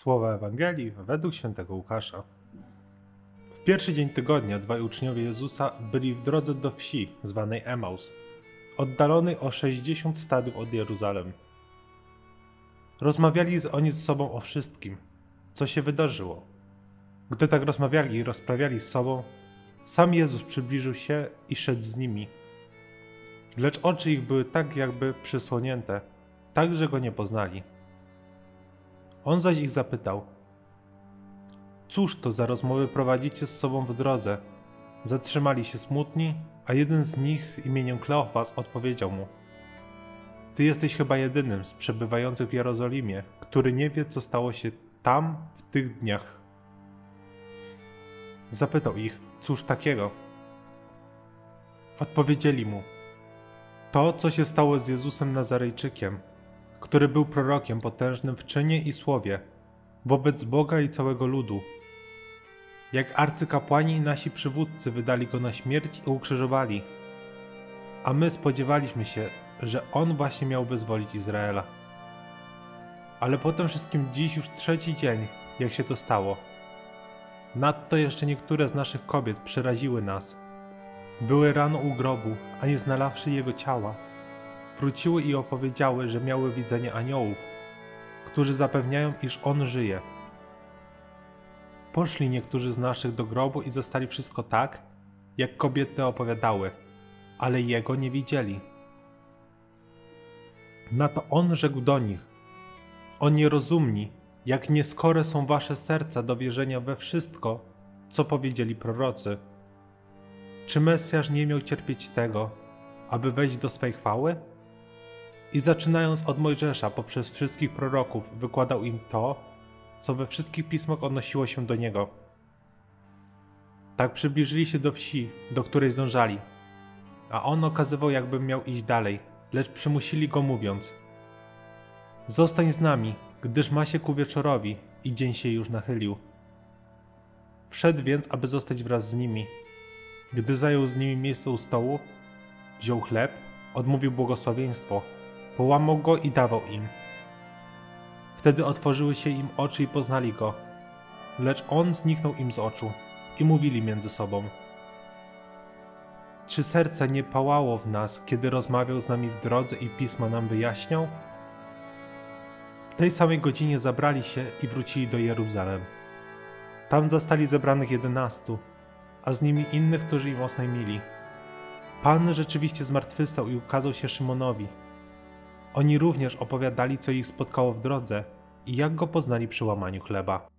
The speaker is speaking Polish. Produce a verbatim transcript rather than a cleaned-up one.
Słowa Ewangelii według świętego Łukasza. W pierwszy dzień tygodnia dwaj uczniowie Jezusa byli w drodze do wsi zwanej Emaus, oddalonej o sześćdziesiąt stadiów od Jeruzalem. Rozmawiali oni ze sobą o wszystkim, co się wydarzyło. Gdy tak rozmawiali i rozprawiali z sobą, sam Jezus przybliżył się i szedł z nimi. Lecz oczy ich były tak jakby przysłonięte, tak że go nie poznali. On zaś ich zapytał: cóż to za rozmowy prowadzicie z sobą w drodze? Zatrzymali się smutni, a jeden z nich imieniem Kleofas odpowiedział mu: Ty jesteś chyba jedynym z przebywających w Jerozolimie, który nie wie, co stało się tam w tych dniach. Zapytał ich: cóż takiego? Odpowiedzieli mu: to, co się stało z Jezusem Nazarejczykiem, który był prorokiem potężnym w czynie i słowie, wobec Boga i całego ludu. Jak arcykapłani i nasi przywódcy wydali go na śmierć i ukrzyżowali, a my spodziewaliśmy się, że on właśnie miał wyzwolić Izraela. Ale po tym wszystkim dziś już trzeci dzień, jak się to stało. Nadto jeszcze niektóre z naszych kobiet przeraziły nas. Były rano u grobu, a nie znalazłszy jego ciała, wróciły i opowiedziały, że miały widzenie aniołów, którzy zapewniają, iż on żyje. Poszli niektórzy z naszych do grobu i zastali wszystko tak, jak kobiety opowiadały, ale jego nie widzieli. Na to on rzekł do nich: o nierozumni, jak nieskore są wasze serca do wierzenia we wszystko, co powiedzieli prorocy. Czy Mesjasz nie miał cierpieć tego, aby wejść do swej chwały? I zaczynając od Mojżesza poprzez wszystkich proroków wykładał im to, co we wszystkich pismach odnosiło się do niego. Tak przybliżyli się do wsi, do której zdążali, a on okazywał, jakby miał iść dalej, lecz przymusili go mówiąc: zostań z nami, gdyż ma się ku wieczorowi i dzień się już nachylił. Wszedł więc, aby zostać wraz z nimi. Gdy zajął z nimi miejsce u stołu, wziął chleb, odmówił błogosławieństwo, połamał go i dawał im. Wtedy otworzyły się im oczy i poznali go, lecz on zniknął im z oczu i mówili między sobą: czy serce nie pałało w nas, kiedy rozmawiał z nami w drodze i pisma nam wyjaśniał? W tej samej godzinie zabrali się i wrócili do Jeruzalem. Tam zastali zebranych jedenastu, a z nimi innych, którzy im oznajmili: Pan rzeczywiście zmartwychwstał i ukazał się Szymonowi. Oni również opowiadali, co ich spotkało w drodze i jak go poznali przy łamaniu chleba.